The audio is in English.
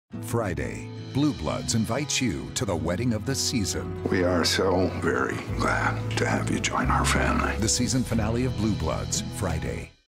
Friday, Blue Bloods invites you to the wedding of the season. We are so very glad to have you join our family. The season finale of Blue Bloods, Friday.